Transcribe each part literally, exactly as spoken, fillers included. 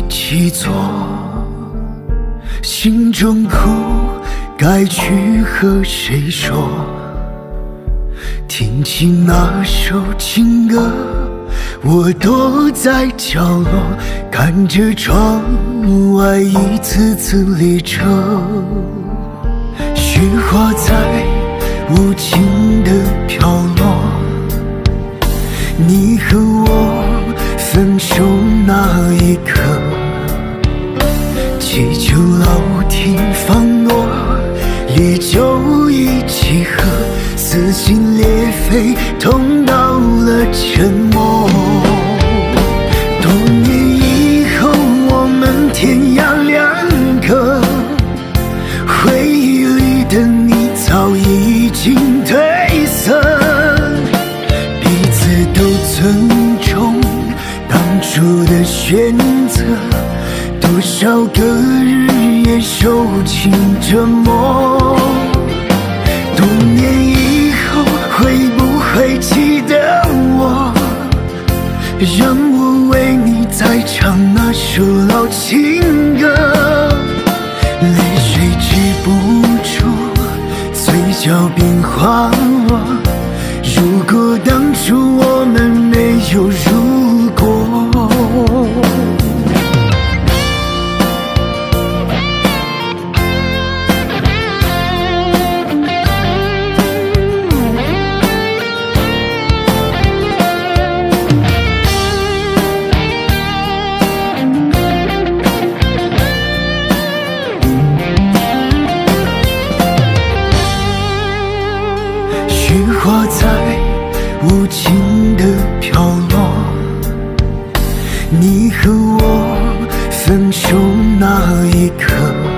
起坐，心中苦该去和谁说？听起那首情歌，我躲在角落，看着窗外一次次列车，雪花在无情地飘落。你和我分手那一刻，祈求老天放落，烈酒一起喝，撕心裂肺，痛到了沉默。多年以后，我们天涯两隔，回忆里的你早已经褪色，彼此都尊重当初的选择，多少个日夜受尽折磨。多年以后，会不会记得我，让我为你再唱那首老情歌？泪水止不住，嘴角变滑落。如果当初我们没有如果，雪花在无情地飘落。你和我分手那一刻，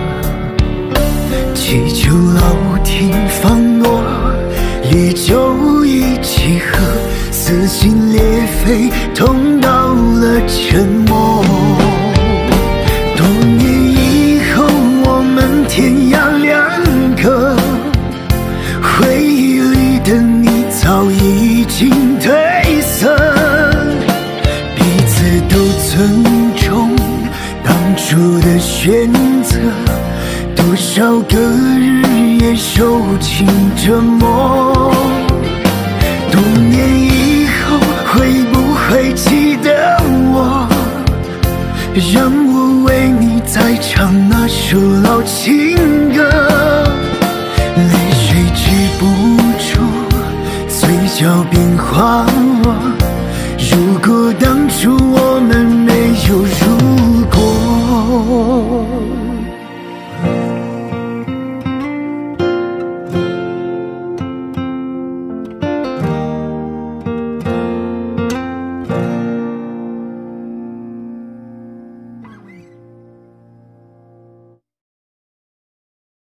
祈求老天放落，烈酒一起喝，撕心裂肺，痛到了沉默。多年以后，我们天涯两隔，回忆里的你早已经褪色，彼此都尊重当初的选择，多少个日夜受尽折磨。多年以后，会不会记得我，让我为你再唱那首老情歌？泪水止不住，嘴角变滑落。如果当初我们没有如果。